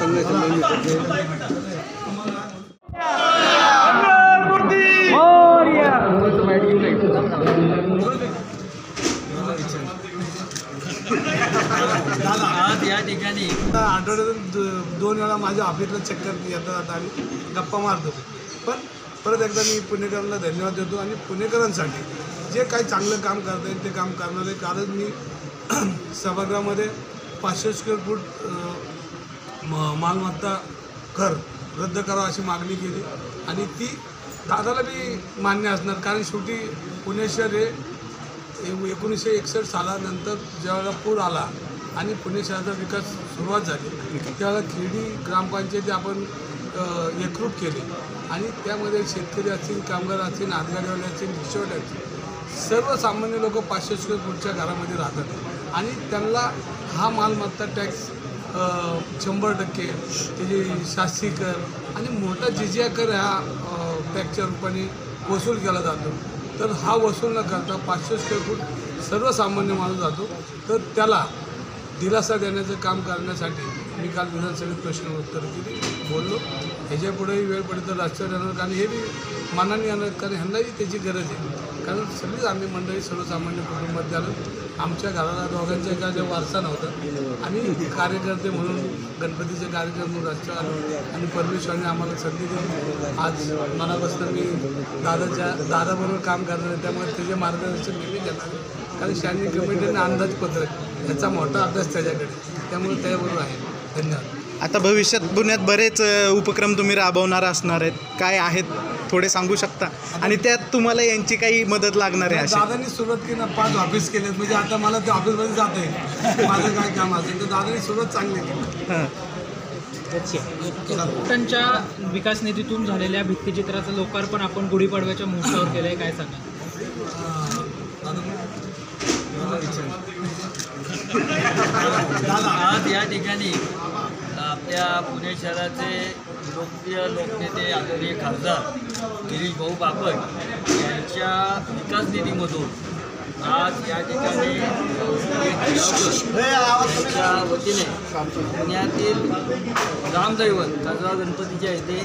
आज या ठिकाणी आठवड्यातून 2 वेळा माझ्या ऑफिसला चक्कर येतात आणि गप्पा मारतो. पण परत एकदा मी पुणेकरांना धन्यवाद देतो आणि पुणेकरांसाठी जे काही चांगलं काम करता येईल ते काम करणार आहे. कारण मी सभागृहामध्ये 500 स्क्वेअर फूट मालमत्ता कर रद्द करावं अशी मागणी केली आणि ती दादाला बी मान्य असणार. कारण शेवटी पुणे शहर हे 1961 सालानंतर ज्यावेळेला पूर आला आणि पुणे शहराचा विकास सुरुवात झाली त्यावेळेला खेडी ग्रामपंचायती आपण एकरूप केले आणि त्यामध्ये शेतकरी असतील, कामगार असतील, हातगाडीवाले असतील, रिक्षावाले असतील, सर्वसामान्य लोक 500 स्क्वेअर फूटच्या घरामध्ये राहतात आणि त्यांना हा मालमत्ता टॅक्स 100% त्याची शास्ती कर आणि मोठा जिजिया कर ह्या टॅक्सच्या रूपाने वसूल केला जातो. तर हा वसूल न करता 500 स्क्वेअर फूट सर्वसामान्य माणूस जातो. तर त्याला दिलासा देण्याचं काम करण्यासाठी मी काल विधानसभेत प्रश्न उत्तर बोललो. ह्याच्यापुढेही वेळ पडली तर राष्ट्रवादी येणार कारण हे बी मनाने येणार कारण ह्यांनाही त्याची गरज आहे. कारण सगळीच आम्ही मंडळी सर्वसामान्य कुटुंबात झालो. आमच्या घराला दोघांच्या एखाद्या वारसा नव्हता. आम्ही कार्यकर्ते म्हणून गणपतीचे कार्यक्रम म्हणून राष्ट्रवादी आणि परमेश्वराने आम्हाला संधी देऊन आज मनापासून मी दादाबरोबर काम करणार आहे. त्यामुळे त्याचे मार्गदर्शन नेहमी घेणार कारण शालेय कमिटीने अंदाजपत्रक याचा मोठा अभ्यास त्याच्याकडे त्यामुळे त्याबरोबर आहे. धन्यवाद. आता भविष्यात पुण्यात बरेच उपक्रम तुम्ही राबवणार असणार आहेत, काय आहेत थोडे सांगू शकता आणि त्यात तुम्हाला यांची काही मदत लागणार आहे? दादांनी सुरुवात केली ना 5 ऑफिस केलेत म्हणजे आता मला ते ऑफिसमध्ये जात आहे माझं काय काम असेल तर दादांनी सुरुवात चांगली केली. त्यांच्या विकास निधीतून झालेल्या भित्तिचित्राचं लोकार्पण आपण गुढीपाडव्याच्या मुहूर्तावर केलं आहे, काय सांगा? आज या ठिकाणी आपल्या पुणे शहराचे लोकप्रिय लोकनेते आदरणीय खासदार गिरीश भाऊ बापट यांच्या विकास निधीमधून आज या ठिकाणी त्यांच्या वतीने पुण्यातील रामदैवत खासदार गणपतीच्या इथे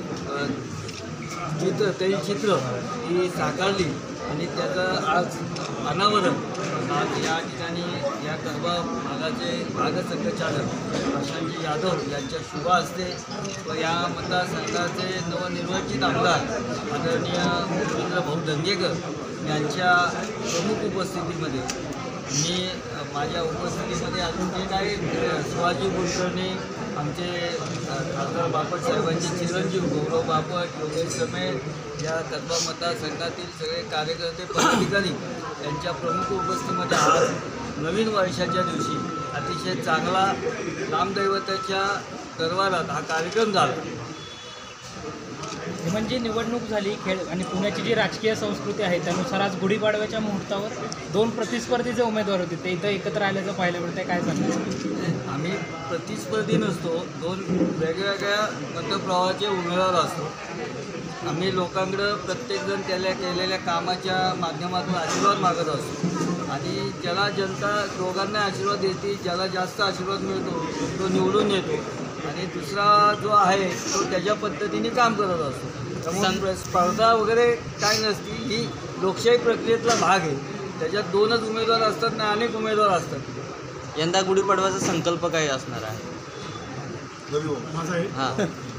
चित्र ही साकारली आणि त्याचं आज अनावरण आज या ठिकाणी या कसबा भागाचे भागसंघचालक प्रशांत यादव यांच्या शुभ हस्ते व या मतदारसंघाचे नवनिर्वाचित आमदार आदरणीय रवींद्र भाऊ दंगेकर यांच्या प्रमुख उपस्थितीमध्ये मी माझ्या उपस्थितीमध्ये अजून जे काही शिवाजी कुलकर्णी आमचे खासदार बापट साहेबांचे चिरंजीव गौरव बापट, योगेश समेत या कसबा मतदारसंघातील सगळे कार्यकर्ते पदाधिकारी यांच्या प्रमुख उपस्थितीमध्ये आज नवीन वर्षाच्या दिवशी अतिशय चांगला रामदैवताच्या दरबारात हा कार्यक्रम झाला. म्हणजे निवडणूक झाली खेळ आणि पुण्याची जी राजकीय संस्कृती आहे त्यानुसार आज गुढीपाडव्याच्या मुहूर्तावर 2 प्रतिस्पर्धी जे उमेदवार होते ते इथं एकत्र आल्याचं पाहायला मिळतं, काय सांगतो? आम्ही प्रतिस्पर्धी नसतो, 2 वेगवेगळ्या मतप्रवाहाचे उमेदवार असतो. आम्ही लोकांकडं प्रत्येकजण त्याला केलेल्या कामाच्या माध्यमातून आशीर्वाद मागत असतो आणि ज्याला जनता दोघांना आशीर्वाद देते, ज्याला जास्त आशीर्वाद मिळतो तो निवडून येतो आणि दुसरा जो आहे तो त्याच्या पद्धतीने काम करत असतो. त्यामुळे स्पर्धा वगैरे काय नसती, ही लोकशाही प्रक्रियेतला भाग आहे. त्याच्यात 2च उमेदवार असतात ना, अनेक उमेदवार असतात. यंदा गुढीपाडव्याचा संकल्प काय असणार आहे? माझा आहे हां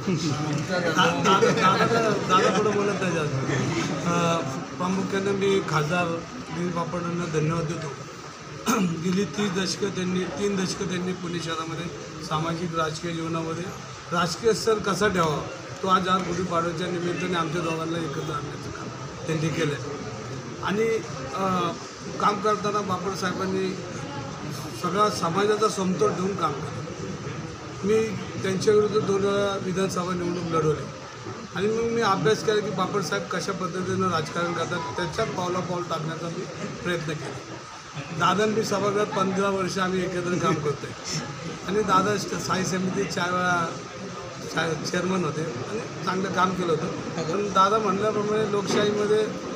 दादा पुढे बोलत नाही जास्त. प्रामुख्याने मी खासदार गिरीश बापटांना धन्यवाद देतो. गेली 3 दशकं त्यांनी पुणे शहरामध्ये सामाजिक राजकीय जीवनामध्ये राजकीय स्तर कसा ठेवावा तो आज गुढीपाडव्याच्या निमित्ताने आमच्या दोघांना एकत्र आणण्याचं काम त्यांनी केलं आहे. आणि काम करताना बापट साहेबांनी सगळा समाजाचा समतोल ठेवून काम केलं. मी त्यांच्याविरुद्ध 2 वेळा विधानसभा निवडणूक लढवली आणि मग मी अभ्यास केला की बापट साहेब कशा पद्धतीनं राजकारण करतात त्याच्यात पावलापाऊल टाकण्याचा मी प्रयत्न केला. दादांनी सभागृहात 15 वर्ष आम्ही एकत्र काम करतो आहे आणि दादा स्थायी समिती 4 वेळा चेअरमन होते आणि चांगलं काम केलं होतं. पण दादा म्हणल्याप्रमाणे लोकशाहीमध्ये